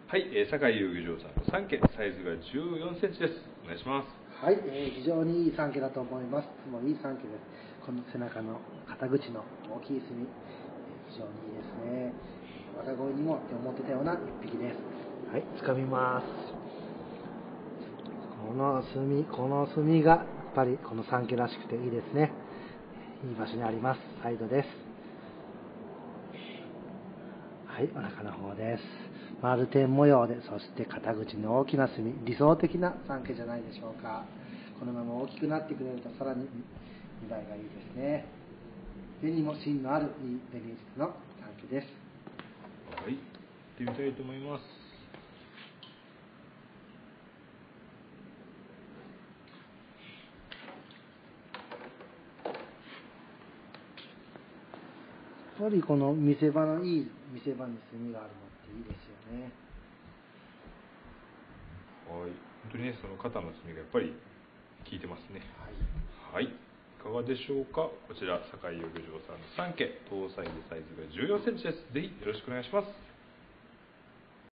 はい、酒井遊技場さんの3家、サイズが14センチです。お願いします。 はい、非常にいい3家だと思います。もういい3家です。この背中の肩口の大きい墨、非常にいいですね。綿越にもって思ってたような1匹です。はい、掴みます。この墨がやっぱりこの3家らしくていいですね。いい場所にあります。サイドです。はい、お腹の方です。丸点模様で、そして肩口の大きな墨、理想的な3家じゃないでしょうか。このまま大きくなってくれるとさらに見栄えがいいですね。目にも芯のあるいいベニースの3家です。 はい、行ってみたいと思います。 やっぱりこの見せ場のいい見せ場に墨があるのっていいですよね。 はい、本当にね、その肩の墨がやっぱり効いてますね。はい、いかがでしょうか。こちら酒井遊技場さんの3家、搭載でサイズが14センチです。ぜひよろしくお願いします。